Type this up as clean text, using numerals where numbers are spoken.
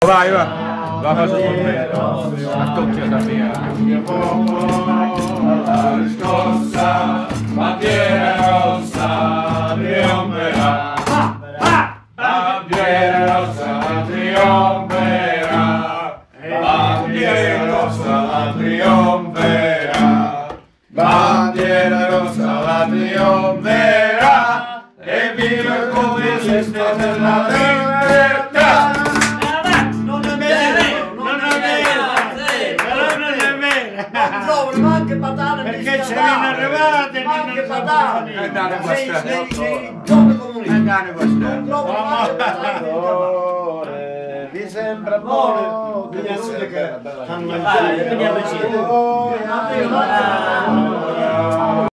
Vai, va. La cosa sorpresa. Attocchia da mia. La riscossa, bandiera rossa, trionferà. Bandiera rossa, trionferà. Bandiera rossa, trionferà. Bandiera rossa, trionferà. E viva il comunismo della libertà. Non è vero, non è vero. Non trovano manche patate Perché ce ne arrivate, manche patate. Andate questa. Come comunista. Andate questa. Non trovo manche patate. vi sembra buono, che hanno mangiato. Veniamo vicino.